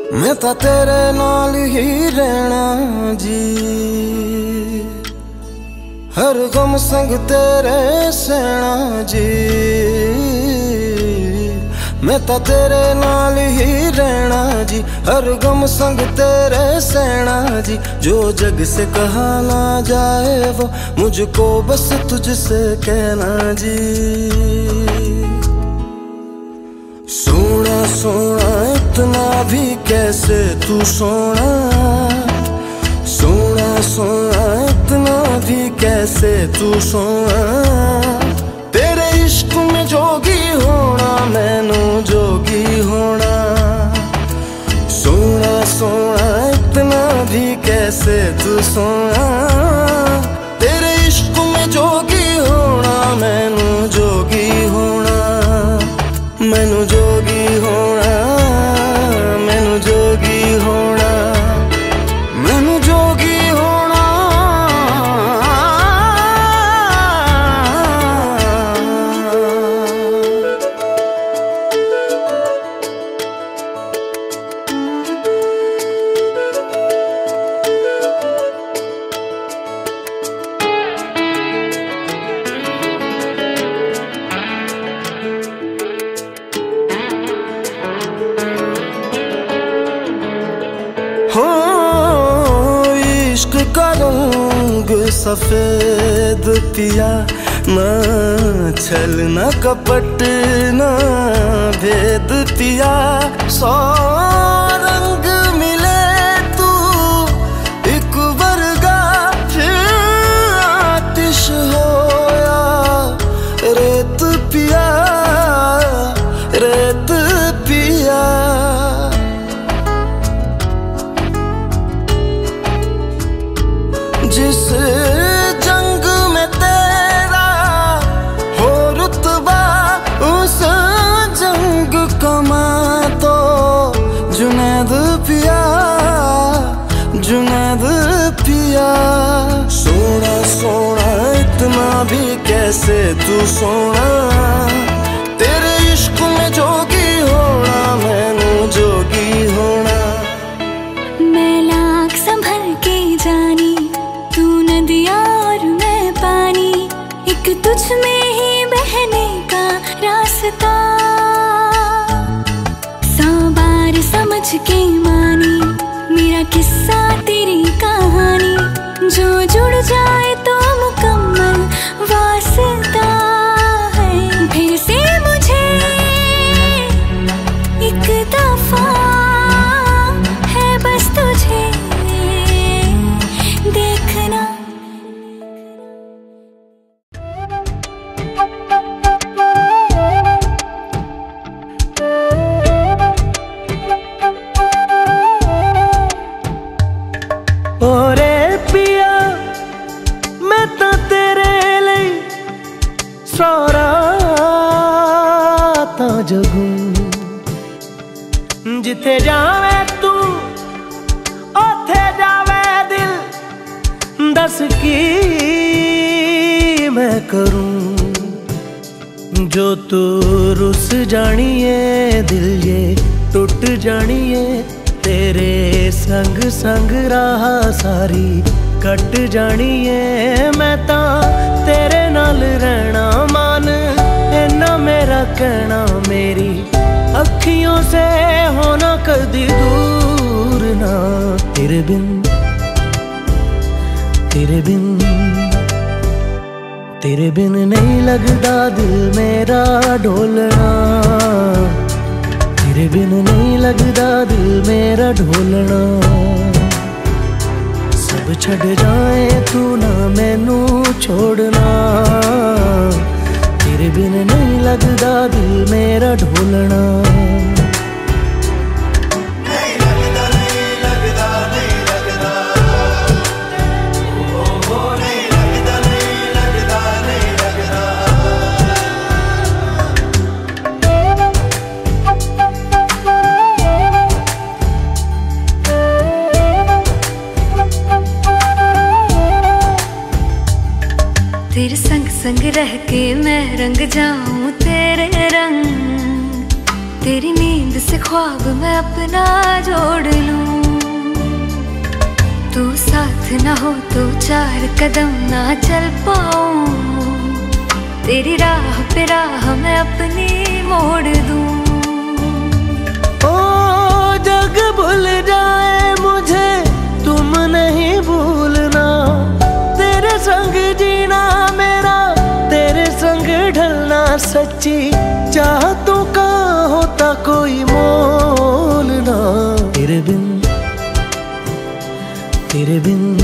मैं तां तेरे नाल ही रहना जी, हर गम संग तेरे सहना जी। मैं तां तेरे नाल ही रहना जी, हर गम संग तेरे सहना जी। जो जग से कहा ना जाए वो मुझको बस तुझसे कहना जी। सोना सोना इतना भी कैसे तू सोना, सोना सोना इतना भी कैसे तू सोना। तेरे इश्क में जोगी होना मैनू जोगी होना। सोना सोना इतना भी कैसे तू सोना। तेरे इश्क में जोगी होना मैनू जोगी होना। मैनू जोगी होना, मैनू जोगी होना, मैनू जोगी होना। हो इश्क का रंग सफेद पिया, ना छल ना कपट ना भेद पिया। सौ रंग मिले तू एक वर्गा, फिर आतिश होया रेत पिया, रेत पिया। जिस जंग में तेरा हो रुतबा, उस जंग कमा तो जुनैद पिया, जुनैद पिया। सोना सोना इतना भी कैसे तू सोना। तेरे इश्क में जोगी होना मैनू जोगी होना। मैं लाख संभल के जानी, तू नदिया और मैं पानी, एक तुझ में ही बहने का रास्ता। 100 बार समझ के मानी मेरा किस्सा तेरी कहानी। जो जुड़ जाए तो मुकम्मल वास्ता है। फिर से मुझे एक दफा है बस तुझे देखना। ओरे पिया मैं तो तेरे लिए सारा तां जगूं। जिथे जावे तू ओथे जावे दिल, दस की मैं करूं। जो तू रुस जानिए दिल ये टूट जानिए। तेरे संग संग राह सारी कट जानिए। मैं तां तेरे नाल रहना मान, इन्ना मेरा कहना। मेरी अखियों से होना कदी दूर ना। तेरे बिन, तेरे बिन, तेरे बिन नहीं लगदा दिल मेरा ढोलना। तेरे बिन नहीं लगदा दिल मेरा ढोलना। सब छड़ जाए तू ना मैनू छोड़ना। तेरे बिन नहीं लगदा दिल मेरा ढोलना। तेरे संग संग रह के मैं रंग जाऊं तेरे रंग। तेरी नींद से ख्वाब मैं अपना जोड़ लूं। तू साथ ना हो तो 4 कदम ना चल पाऊं। तेरी राह पे राह मैं अपनी मोड़ दूं। ओ जग भूल जाए मुझे तुम नहीं भूलना। तेरे संग जीना मेरा, तेरे संग ढलना सच्ची चाहतों का होता कोई मोल ना। तेरे बिन